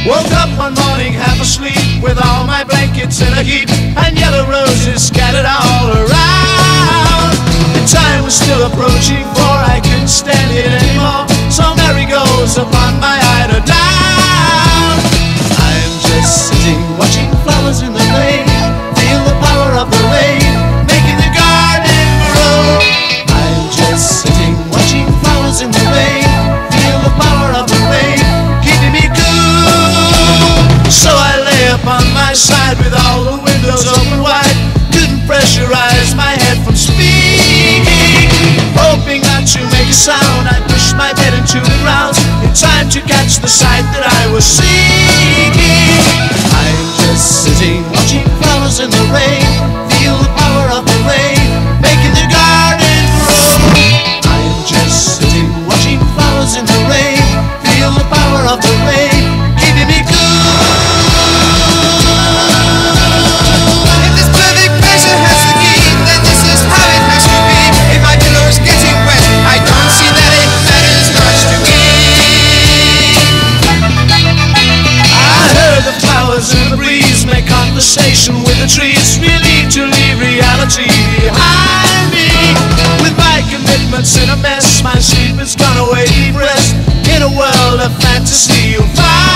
Woke up one morning half asleep, with all my blankets in a heap and yellow roses scattered all around. The time was still approaching, for I couldn't stand it anymore, so Mary goes upon my eider down. I'm just sitting watching flowers in the rain, feel the power of the rain making the garden grow. I'm just sitting watching flowers in the rain, feel the power of the rain keeping me cool. So I lay upon my side with all the windows open wide, couldn't pressurize my head from speaking. Hoping not to make a sound, I pushed my bed into the ground in time to catch the sight that I was seeking. I'm just sitting watching flowers in the rain, feel the power of the rain making the garden grow. I'm just sitting watching flowers in the rain, feel the power of the rain keeping me cool. If this perfect pleasure has the key, then this is how it has to be. If my pillow's getting wet, I don't see that it matters much to me. I heard the flowers in the breeze make conversation with the trees, relieved to leave reality behind me. With my commitments in a mess, my sleep has gone away, deep rest in a world of fantasy you'll find.